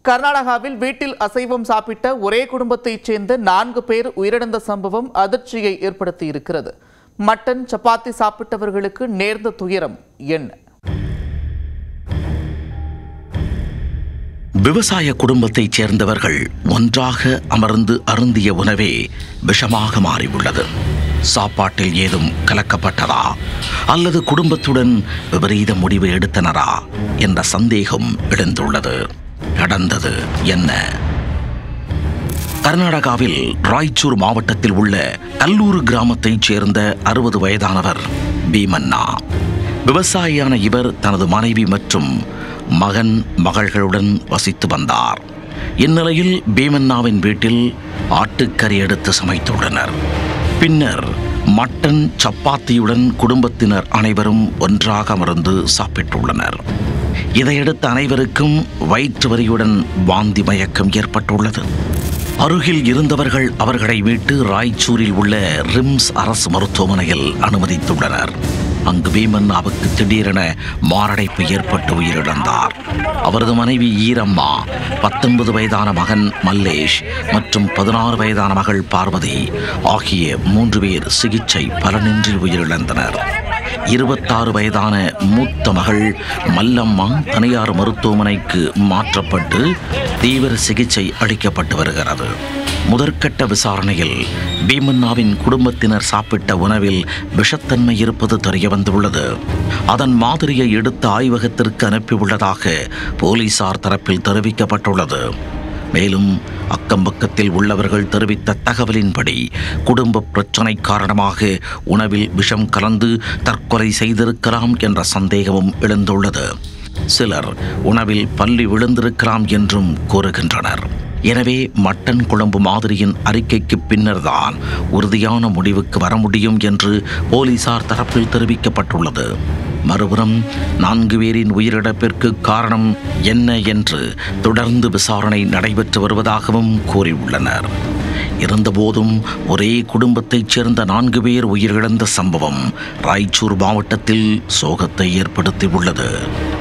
கர்நாடகாவில் வீட்டில் அசைவம் சாப்பிட்ட ஒரே குடும்பத்தைச் சேர்ந்த 4 பேர் உயிரிழந்த சம்பவம் அதிர்ச்சியை ஏற்படுத்தியிருக்கிறது. மட்டன் சப்பாத்தி சாப்பிட்டவர்களுக்கு நேர்ந்த துயரம் என்ன? விவசாய குடும்பத்தைச் சேர்ந்தவர்கள் ஒன்றாக அமர்ந்து அருந்திய உணவே விஷமாக மாறியுள்ளது. சாப்பாட்டில் ஏதும் கலக்கப்பட்டதா அல்லது குடும்பத்துடன் விபரீத முடிவு எடுத்தனரா என்ற சந்தேகம் எழுந்துள்ளது. நடந்தது என்ன? கர்நாடகாவில் ராய்ச்சூர் மாவட்டத்தில் உள்ள கல்லூர் கிராமத்தைச் சேர்ந்த 60 வயதானவர் பீமண்ணா. விவசாயியான இவர் தனது மனைவி மற்றும் மகன் மகள்களுடன் வசித்து வந்தார். இந்நிலையில் பீமண்ணாவின் வீட்டில் ஆட்டுக்கறி எடுத்து சமைத்துள்ளனர். பின்னர் மட்டன் சப்பாத்தியுடன் குடும்பத்தினர் அனைவரும் ஒன்றாக அமர்ந்து சாப்பிட்டுள்ளனர். இதையடுத்து அனைவருக்கும் வயிற்று வலியுடன் வாந்தி மயக்கம் ஏற்பட்டுள்ளது. அருகில் இருந்தவர்கள் அவர்களை மீட்டு ராய்ச்சூரில் உள்ள ரிம்ஸ் அரசு மருத்துவமனையில் அனுமதித்துள்ளனர். அங்கு பீமண்ணாவுக்கு திடீரென மாரடைப்பு ஏற்பட்டு உயிரிழந்தார். அவரது மனைவி ஈரம்மா, 19 வயதான மகன் மல்லேஷ் மற்றும் 16 வயதான மகள் பார்வதி ஆகிய 3 பேர் சிகிச்சை பலனின்றி உயிரிழந்தனர். 26 வயதான மூத்த மகள் மல்லம்மா தனியார் மருத்துவமனைக்கு மாற்றப்பட்டு தீவிர சிகிச்சை அளிக்கப்பட்டு வருகிறது. முதற்கட்ட விசாரணையில் பீமண்ணாவின் குடும்பத்தினர் சாப்பிட்ட உணவில் விஷத்தன்மை இருப்பது தெரியவந்துள்ளது. அதன் மாதிரியை எடுத்து ஆய்வகத்திற்கு அனுப்பியுள்ளதாக போலீசார் தரப்பில் தெரிவிக்கப்பட்டுள்ளது. மேலும் அக்கம்பக்கத்தில் உள்ளவர்கள் தெரிவித்த தகவலின்படி குடும்ப பிரச்சனை காரணமாக உணவில் விஷம் கலந்து தற்கொலை செய்திருக்கலாம் என்ற சந்தேகமும் எழுந்துள்ளது. சிலர் உணவில் பல்லி விழுந்திருக்கலாம் என்றும் கூறுகின்றனர். எனவே மட்டன் குழம்பு மாதிரியின் அறிக்கைக்கு பின்னர்தான் உறுதியான முடிவுக்கு வர முடியும் என்று போலீசார் தரப்பில் தெரிவிக்கப்பட்டுள்ளது. மறுபுறம் 4 பேரின் உயிரிழப்பிற்கு காரணம் என்ன என்று தொடர்ந்து விசாரணை நடைபெற்று வருவதாகவும் கூறியுள்ளனர். இருந்தபோதும் ஒரே குடும்பத்தைச் சேர்ந்த 4 பேர் உயிரிழந்த சம்பவம் ராய்ச்சூர் மாவட்டத்தில் சோகத்தை ஏற்படுத்தியுள்ளது.